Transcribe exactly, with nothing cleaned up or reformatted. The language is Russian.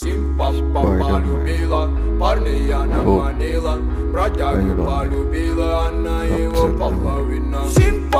Симпа полюбила, парня она манила, бродягу полюбила, она его половина.